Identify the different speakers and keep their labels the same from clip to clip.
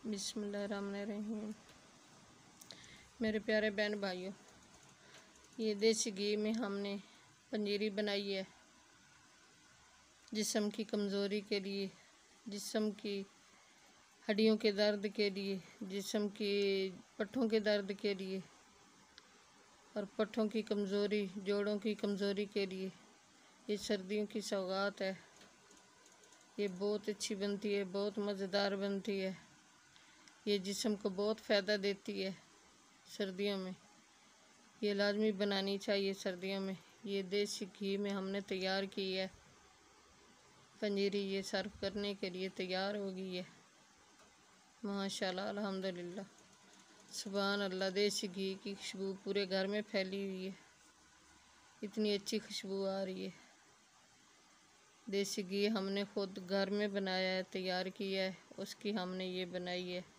Speaker 1: बिस्मिल्लाहिर्रहमानिर्रहीम। मेरे प्यारे बहन भाइयों, ये देसी घी में हमने पंजीरी बनाई है जिस्म की कमज़ोरी के लिए, जिस्म की हड्डियों के दर्द के लिए, जिस्म की पट्ठों के दर्द के लिए और पट्ठों की कमज़ोरी, जोड़ों की कमज़ोरी के लिए। ये सर्दियों की सौगात है। ये बहुत अच्छी बनती है, बहुत मज़ेदार बनती है। ये जिस्म को बहुत फ़ायदा देती है सर्दियों में। ये लाजमी बनानी चाहिए सर्दियों में। ये देसी घी में हमने तैयार की है पंजीरी, ये सर्व करने के लिए तैयार हो गई है। माशाल्लाह, अल्हम्दुलिल्लाह, सुभान अल्लाह। देसी घी की खुशबू पूरे घर में फैली हुई है। इतनी अच्छी खुशबू आ रही है। देसी घी हमने खुद घर में बनाया है, तैयार किया है, उसकी हमने ये बनाई है।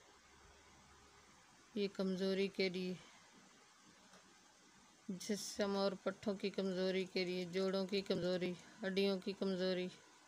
Speaker 1: ये कमज़ोरी के लिए, जिस्म और पट्ठों की कमज़ोरी के लिए, जोड़ों की कमज़ोरी, हड्डियों की कमज़ोरी।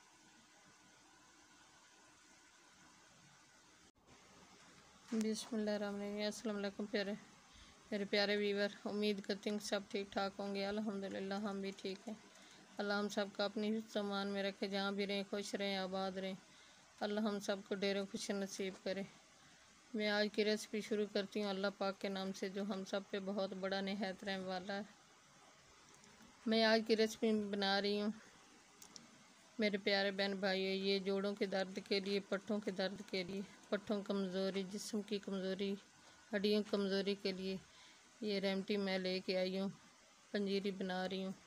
Speaker 1: बिस्मिल्लाहिर्रहमानिर्रहीम। अस्सलाम वालेकुम मेरे प्यारे व्यूवर, उम्मीद करती हूँ सब ठीक ठाक होंगे। अल्हम्दुलिल्लाह हम भी ठीक हैं। अल्लाह हम सब का अपनी सामान में रखे, जहाँ भी रहें खुश रहें, आबाद रहें। अल्लाह हम सब को ढेरों खुशी नसीब करे। मैं आज की रेसिपी शुरू करती हूँ अल्लाह पाक के नाम से, जो हम सब पे बहुत बड़ा निहायत रहने वाला है। मैं आज की रेसिपी बना रही हूँ मेरे प्यारे बहन भाइयों, ये जोड़ों के दर्द के लिए, पट्ठों के दर्द के लिए, पट्ठों कमज़ोरी, जिस्म की कमज़ोरी, हड्डियों की कमज़ोरी के लिए ये रेमडी मैं लेके आई हूँ। पंजीरी बना रही हूँ।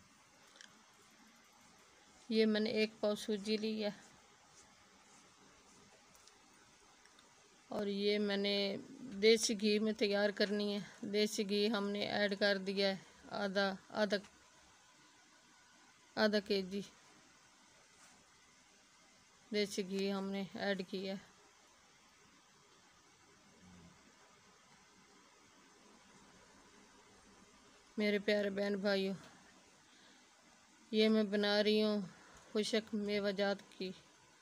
Speaker 1: ये मैंने 1 पाव सूजी ली है और ये मैंने देसी घी में तैयार करनी है। देसी घी हमने ऐड कर दिया है आधा केजी देसी घी हमने ऐड किया है। मेरे प्यारे बहन भाइयों, ये मैं बना रही हूँ खुशक मेवाजात की,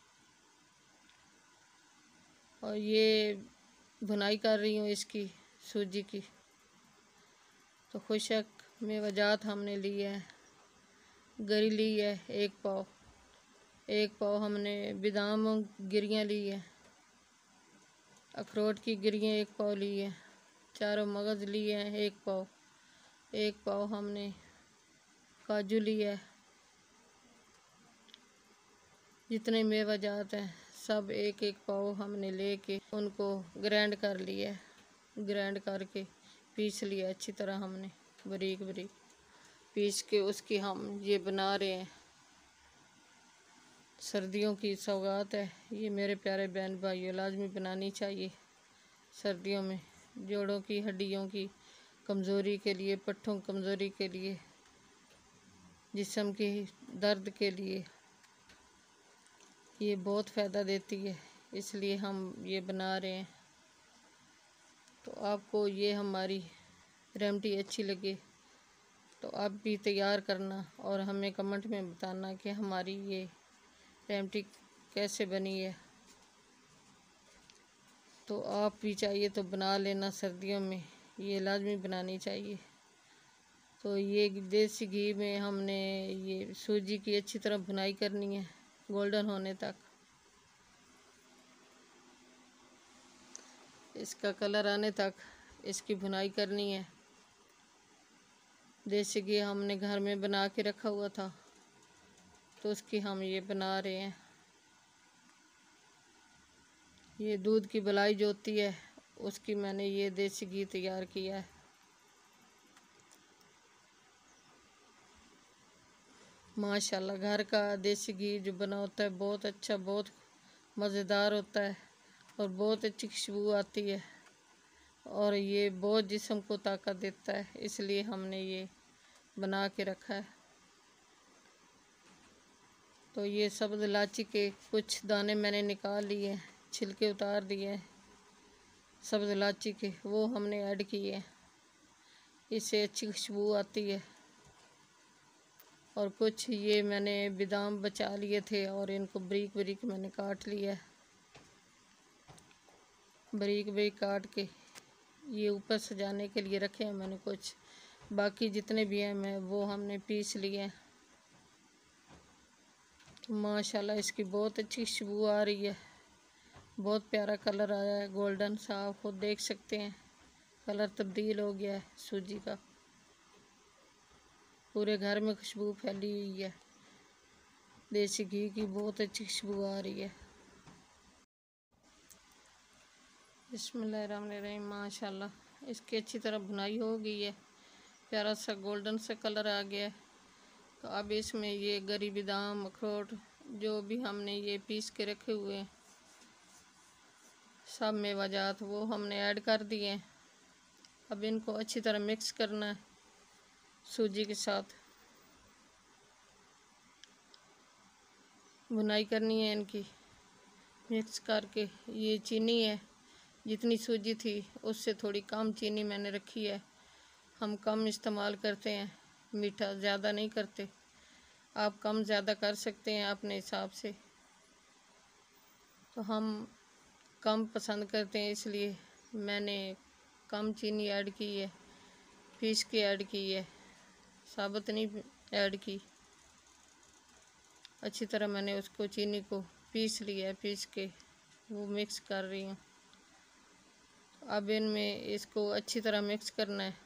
Speaker 1: और ये भुनाई कर रही हूँ इसकी सूजी की। तो खुशक मेवाजात हमने ली है, गरी ली है 1 पाव, 1 पाव हमने बादाम गिरियाँ ली है, अखरोट की गिरियाँ 1 पाव ली है, चारों मगज़ लिए हैं 1 पाव, 1 पाव हमने काजू लिया है। जितने मेवाजात हैं सब 1-1 पाव हमने लेके उनको ग्राइंड कर लिया है। ग्राइंड करके पीस लिया अच्छी तरह, हमने बारीक बारीक पीस के उसकी हम ये बना रहे हैं। सर्दियों की सौगात है ये मेरे प्यारे बहन भाइयों, लाजमी बनानी चाहिए सर्दियों में। जोड़ों की, हड्डियों की कमज़ोरी के लिए, पट्ठों की कमज़ोरी के लिए, जिस्म के दर्द के लिए ये बहुत फ़ायदा देती है, इसलिए हम ये बना रहे हैं। तो आपको ये हमारी रेमडी अच्छी लगे तो आप भी तैयार करना और हमें कमेंट में बताना कि हमारी ये रेमडी कैसे बनी है। तो आप भी चाहिए तो बना लेना सर्दियों में, ये लाजमी बनानी चाहिए। तो ये देसी घी में हमने ये सूजी की अच्छी तरह भुनाई करनी है गोल्डन होने तक। इसका कलर आने तक इसकी भुनाई करनी है। देसी घी हमने घर में बना के रखा हुआ था तो उसकी हम ये बना रहे हैं। ये दूध की बलाई जो होती है उसकी मैंने ये देसी घी तैयार किया है। माशाल्लाह घर का देसी घी जो बना होता है बहुत अच्छा, बहुत मज़ेदार होता है और बहुत अच्छी खुशबू आती है और ये बहुत जिस्म को ताकत देता है, इसलिए हमने ये बना के रखा है। तो ये सब्ज़ इलायची के कुछ दाने मैंने निकाल लिए, छिलके उतार दिए सब्ज़ इलायची के, वो हमने ऐड किए हैं। इससे अच्छी खुशबू आती है। और कुछ ये मैंने बादाम बचा लिए थे और इनको बारीक बारीक मैंने काट लिया है। बारीक बारीक काट के ये ऊपर सजाने के लिए रखे हैं मैंने कुछ। बाकी जितने भी हैं मैं वो हमने पीस लिए हैं। तो माशाल्लाह इसकी बहुत अच्छी खुशबू आ रही है, बहुत प्यारा कलर आया है गोल्डन सा। आप खुद देख सकते हैं कलर तब्दील हो गया है सूजी का। पूरे घर में खुशबू फैली हुई है, देसी घी की बहुत अच्छी खुशबू आ रही है। बिस्मिल्लाहिर्रहमानिर्रहीम। माशाल्लाह इसकी अच्छी तरह बुनाई हो गई है, प्यारा सा गोल्डन सा कलर आ गया है। तो अब इसमें ये गरी बादाम अखरोट जो भी हमने ये पीस के रखे हुए हैं सब मेवाजात वो हमने ऐड कर दिए हैं। अब इनको अच्छी तरह मिक्स करना है सूजी के साथ, बुनाई करनी है इनकी। मिक्स करके ये चीनी है, जितनी सूजी थी उससे थोड़ी कम चीनी मैंने रखी है। हम कम इस्तेमाल करते हैं, मीठा ज़्यादा नहीं करते। आप कम ज़्यादा कर सकते हैं अपने हिसाब से। तो हम कम पसंद करते हैं इसलिए मैंने कम चीनी ऐड की है, पीस के ऐड की है, साबुत नहीं ऐड की। अच्छी तरह मैंने उसको चीनी को पीस लिया है, पीस के वो मिक्स कर रही हूँ। अब इनमें इसको अच्छी तरह मिक्स करना है।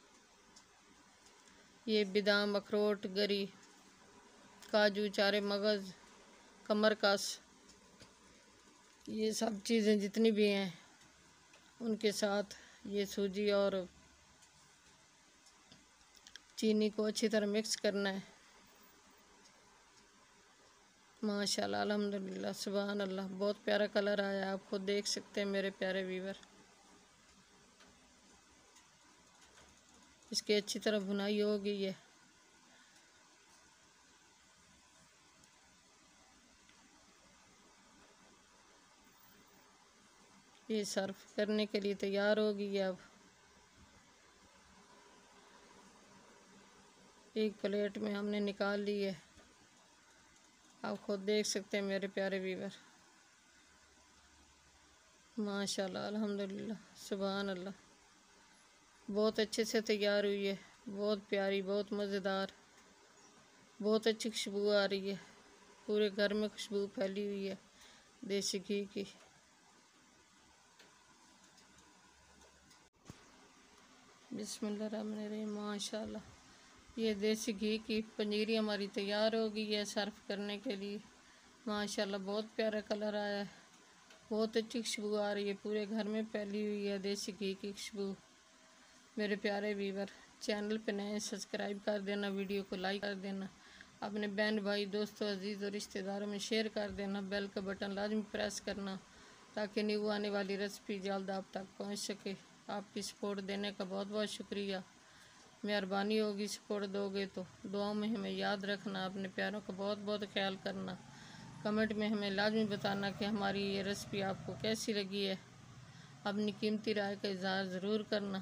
Speaker 1: ये बादाम अखरोट गरी काजू चारे मगज़ कमरकस ये सब चीज़ें जितनी भी हैं उनके साथ ये सूजी और चीनी को अच्छी तरह मिक्स करना है। माशाल्लाह अल्हम्दुलिल्लाह सुभान अल्लाह, बहुत प्यारा कलर आया, आप खुद देख सकते हैं मेरे प्यारे व्यूअर। इसकी अच्छी तरह बुनाई हो गई है। ये सर्व करने के लिए तैयार हो गई है। अब एक प्लेट में हमने निकाल ली है, आप खुद देख सकते हैं मेरे प्यारे व्यूअर। माशाल्लाह अल्हम्दुलिल्लाह सुभान अल्लाह, बहुत अच्छे से तैयार हुई है, बहुत प्यारी, बहुत मज़ेदार, बहुत अच्छी खुशबू आ रही है। पूरे घर में खुशबू फैली हुई है देसी घी की। बिस्मिल्लाहिर्रहमानिर्रहीम। माशाल्लाह ये देसी घी की पंजीरी हमारी तैयार हो गई है सर्व करने के लिए। माशाल्लाह बहुत प्यारा कलर आया है, बहुत अच्छी खुशबू आ रही है, पूरे घर में फैली हुई है देसी घी की खुशबू। मेरे प्यारे व्यूअर चैनल पे नए सब्सक्राइब कर देना, वीडियो को लाइक कर देना, अपने बहन भाई दोस्तों अजीज़ और रिश्तेदारों में शेयर कर देना। बेल का बटन लाजमी प्रेस करना ताकि न्यू आने वाली रेसिपी जल्द आप तक पहुंच सके। आपकी सपोर्ट देने का बहुत बहुत शुक्रिया, मेहरबानी होगी सपोर्ट दोगे तो। दुआओं में हमें याद रखना, अपने प्यारों का बहुत बहुत ख्याल करना। कमेंट में हमें लाजमी बताना कि हमारी ये रेसिपी आपको कैसी लगी है। अपनी कीमती राय का इज़हार ज़रूर करना।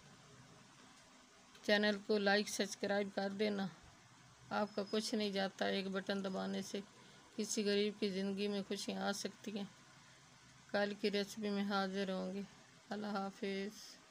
Speaker 1: चैनल को लाइक सब्सक्राइब कर देना, आपका कुछ नहीं जाता, एक बटन दबाने से किसी गरीब की ज़िंदगी में खुशियाँ आ सकती हैं। कल की रेसिपी में हाजिर होंगे। अल्लाह हाफिज़।